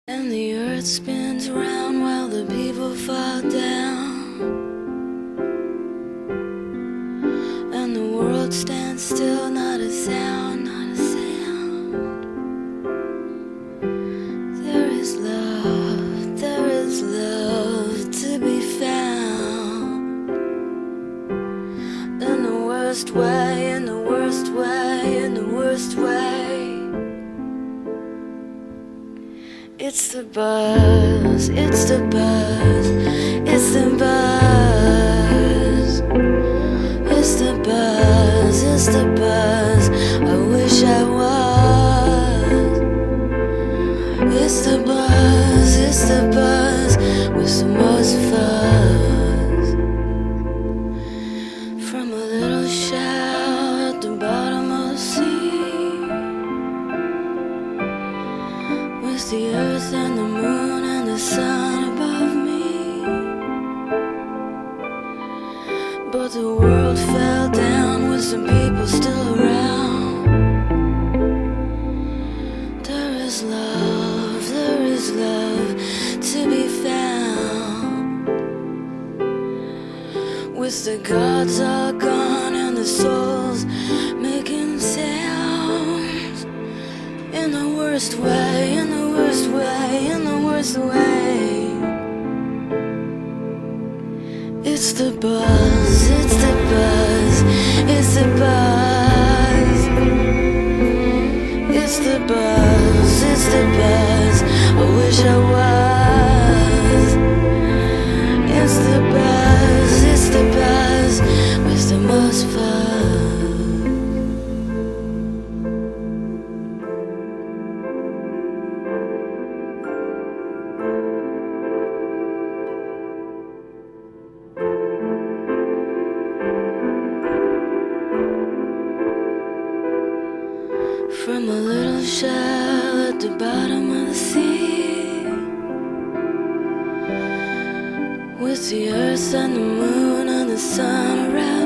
And the earth spins round while the people fall down, and the world stands still, not a sound, not a sound. There is love to be found. In the worst way, in the worst way, in the worst way. It's the buzz, it's the buzz, it's the buzz. It's the buzz, it's the buzz, I wish I was. It's the buzz, it's the buzz, with the most fuzz. From a little shell at the bottom of the sea, with the earth and the moon and the sun above me. But the world fell down with some people still around. There is love to be found. With the gods all gone and the souls making sounds. In the worst way, in the worst way, in the worst way. It's the buzz, it's the buzz, it's the buzz. It's the buzz, it's the buzz, I wish I was. It's the buzz, it's the buzz, with the most fun. From a little shell at the bottom of the sea, with the earth and the moon and the sun around.